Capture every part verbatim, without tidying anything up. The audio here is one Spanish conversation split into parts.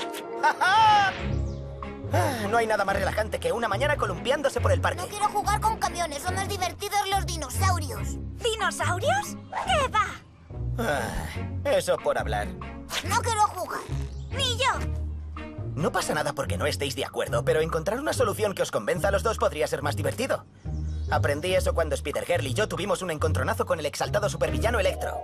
¡Ja, ja! Ah, no hay nada más relajante que una mañana columpiándose por el parque. No quiero jugar con camiones, son más divertidos los dinosaurios. ¿Dinosaurios? ¿Qué va? Ah, eso por hablar. No quiero jugar. Ni yo. No pasa nada porque no estéis de acuerdo, pero encontrar una solución que os convenza a los dos podría ser más divertido. Aprendí eso cuando Spider-Girl y yo tuvimos un encontronazo con el exaltado supervillano Electro.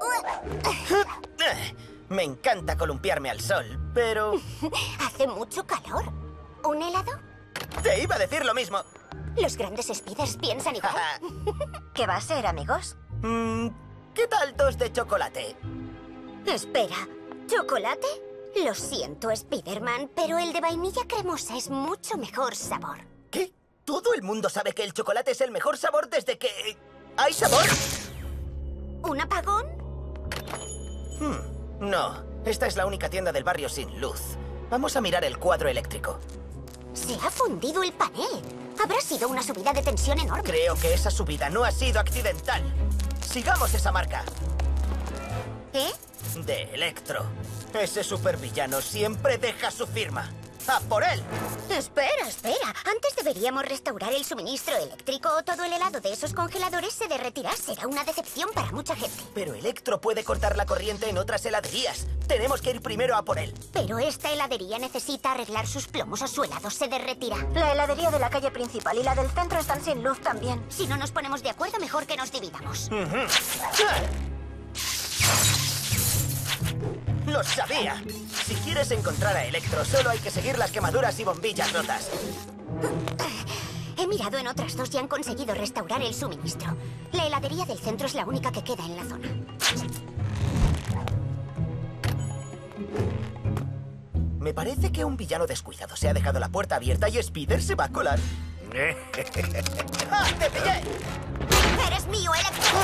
Me encanta columpiarme al sol, pero... Hace mucho calor. ¿Un helado? Te iba a decir lo mismo. Los grandes Spiders piensan igual. ¿Qué va a ser, amigos? Mm, ¿qué tal tos de chocolate? Espera, ¿chocolate? Lo siento, Spider-Man, pero el de vainilla cremosa es mucho mejor sabor. ¿Qué? ¿Todo el mundo sabe que el chocolate es el mejor sabor desde que... ¿hay sabor? ¿Un apagón? Hmm, no, esta es la única tienda del barrio sin luz. Vamos a mirar el cuadro eléctrico. Se ha fundido el panel. Habrá sido una subida de tensión enorme. Creo que esa subida no ha sido accidental. Sigamos esa marca. ¿Eh? De Electro. Ese supervillano siempre deja su firma. ¡A por él! Espera, espera. Antes deberíamos restaurar el suministro eléctrico o todo el helado de esos congeladores se derretirá. Será una decepción para mucha gente. Pero Electro puede cortar la corriente en otras heladerías. Tenemos que ir primero a por él. Pero esta heladería necesita arreglar sus plomos o su helado se derretirá. La heladería de la calle principal y la del centro están sin luz también. Si no nos ponemos de acuerdo, mejor que nos dividamos. Uh-huh. ¡Ah! ¡Lo sabía! Si quieres encontrar a Electro, solo hay que seguir las quemaduras y bombillas rotas. He mirado en otras dos y han conseguido restaurar el suministro. La heladería del centro es la única que queda en la zona. Me parece que un villano descuidado se ha dejado la puerta abierta y Spider se va a colar. ¡Ah, te pillé! ¡Eres mío, Electro!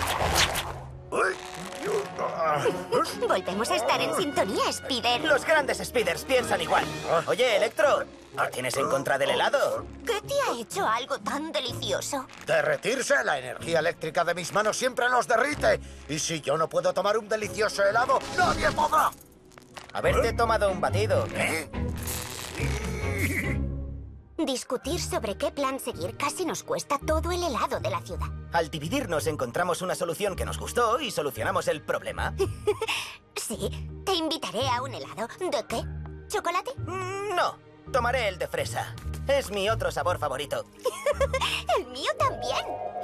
Volvemos a estar en sintonía, Spider. Los grandes Spiders piensan igual. Oye, Electro, ¿qué tienes en contra del helado? ¿Qué te ha hecho algo tan delicioso? Derretirse, la energía eléctrica de mis manos siempre los derrite. Y si yo no puedo tomar un delicioso helado, nadie podrá. Haberte tomado un batido. ¿Eh? Discutir sobre qué plan seguir casi nos cuesta todo el helado de la ciudad. Al dividirnos encontramos una solución que nos gustó y solucionamos el problema. Sí, te invitaré a un helado. ¿De qué? ¿Chocolate? Mm, No, tomaré el de fresa. Es mi otro sabor favorito. El mío también.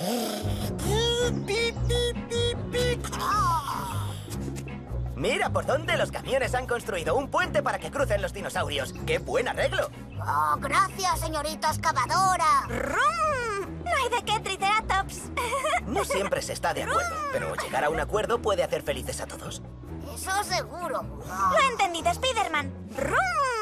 Mira por dónde los camiones han construido un puente para que crucen los dinosaurios. ¡Qué buen arreglo! Oh, gracias, señorita excavadora. ¡Rum! No hay de qué, Triceratops. No siempre se está de acuerdo, pero llegar a un acuerdo puede hacer felices a todos. Eso seguro. Lo he entendido, Spider-Man. ¡Rum!